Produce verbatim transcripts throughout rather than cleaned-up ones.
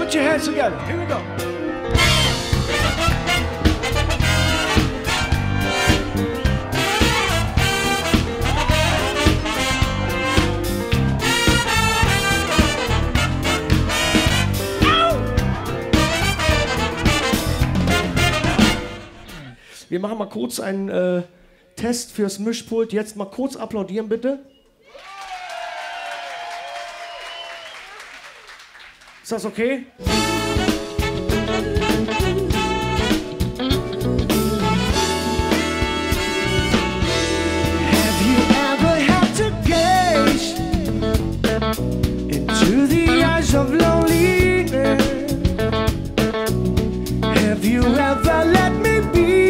Put your hands together. Here we go. Wir machen mal kurz einen äh, Test fürs Mischpult. Jetzt mal kurz applaudieren, bitte. Ist das okay? Have you ever had to gaze into the eyes of loneliness? Have you ever let me be?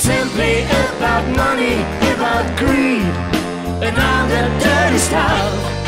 Simply about money, about greed, and all the dirty stuff.